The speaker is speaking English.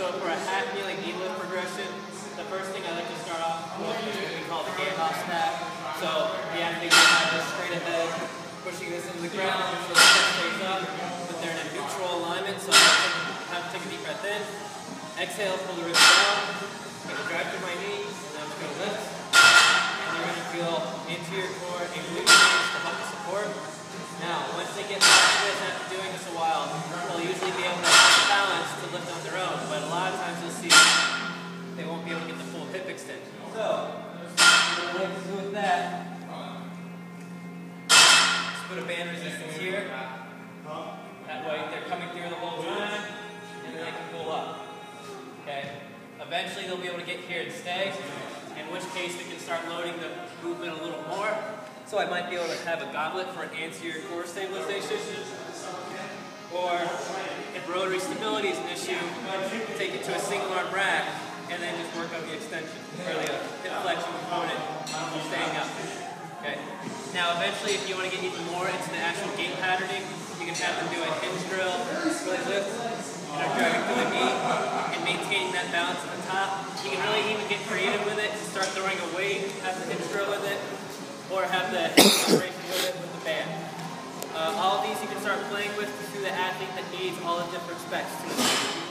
So for a half kneeling knee lift progression, the first thing I like to start off with is what we call the Gandalf stack. So the athlete will have this straight ahead, pushing this into the ground so the chest stays up, but they're in a neutral alignment. So have to take a deep breath in. Exhale, pull the ribs down. I'm going to drive through my knee, and I'm just going to lift. And you're going to feel anterior core and glute medius to help the support. Now, once they get back to this after doing this a while, they'll usually be able to have the balance to lift on their own, but a lot of times you'll see they won't be able to get the full hip extension. So, what I like to do with that, just put a band resistance here. That way they're coming through the whole time, and then they can pull up. Okay? Eventually they'll be able to get here and stay, in which case we can start loading the movement a little more. So I might be able to have a goblet for an anterior core stabilization, or if rotary stability is an issue, take it to a single arm rack and then just work on the extension, or the hip flexion component staying up. Okay. Now eventually if you want to get even more into the actual gait patterning, you can have them do a hinge drill, really lift, driving through the knee, and maintaining that balance at the top. You can really even get creative with it and start throwing a weight, have the hinge drill with it, or have the separation with it with the band. All of these you can start playing with to the athlete that needs all the different specs to it.